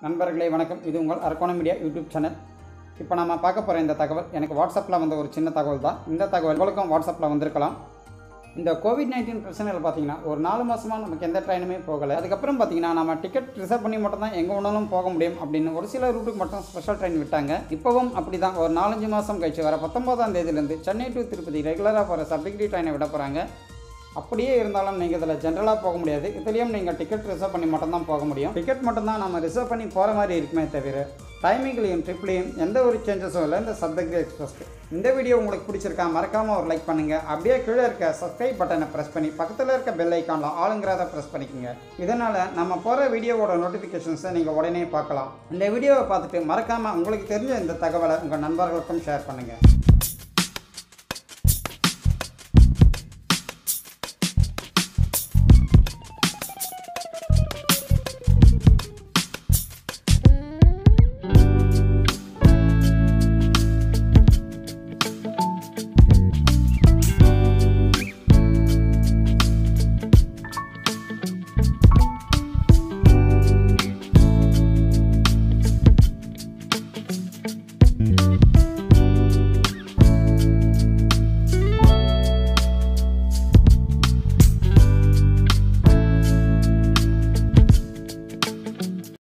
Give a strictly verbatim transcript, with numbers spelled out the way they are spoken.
நண்பர்களே வணக்கம். இது உங்கள் அரக்கோணம் மீடியா யூடியூப் சேனல். இப்போ நம்ம பார்க்க போகிற இந்த தகவல் எனக்கு வாட்ஸ்அப்பில் வந்த ஒரு சின்ன தகவல் தான். இந்த தகவல் உங்களுக்கும் வாட்ஸ்அப்பில் வந்திருக்கலாம். இந்த கோவிட் நைன்டீன் பிரச்சனையில் பார்த்தீங்கன்னா ஒரு நாலு மாதமாக நமக்கு எந்த ட்ரெயினுமே போகலை. அதுக்கப்புறம் பார்த்தீங்கன்னா நம்ம டிக்கெட் ரிசர்வ் பண்ணி மட்டும் தான் எங்கே வேணாலும் போக முடியும் அப்படின்னு ஒரு சில ரூட்டுக்கு மட்டும் ஸ்பெஷல் ட்ரெயின் விட்டாங்க. இப்போவும் அப்படி தான் ஒரு நாலஞ்சு மாதம் கழிச்சு வர பத்தொன்பதாம் தேதியிலேருந்து சென்னை டு திருப்பதி ரெகுலராக போகிற சப்டிகிரி ட்ரெயினை விட போகிறாங்க. அப்படியே இருந்தாலும் நீங்கள் இதில் ஜென்ரலாக போக முடியாது. இதுலேயும் நீங்கள் டிக்கெட் ரிசர்வ் பண்ணி மட்டும்தான் போக முடியும். டிக்கெட் மட்டும்தான் நம்ம ரிசர்வ் பண்ணி போகிற மாதிரி இருக்குமே தவிர டைமிங்லையும் ட்ரிப்லையும் எந்த ஒரு சேஞ்சஸும் இல்லை இந்த சப்தகிரி எக்ஸ்பிரஸ்க்கு. இந்த வீடியோ உங்களுக்கு பிடிச்சிருக்கா மறக்காமல் ஒரு லைக் பண்ணுங்கள். அப்படியே கீழே இருக்க சப்ஸ்கிரைப் பட்டனை ப்ரெஸ் பண்ணி பக்கத்தில் இருக்க பெல் ஐக்கானில் ஆளுங்கிறத ப்ரெஸ் பண்ணிக்கோங்க. இதனால் நம்ம போகிற வீடியோவோட நோட்டிஃபிகேஷன்ஸை நீங்கள் உடனே பார்க்கலாம். இந்த வீடியோவை பார்த்துட்டு மறக்காமல் உங்களுக்கு தெரிஞ்ச இந்த தகவலை உங்கள் நண்பர்களுக்கும் ஷேர் பண்ணுங்கள்.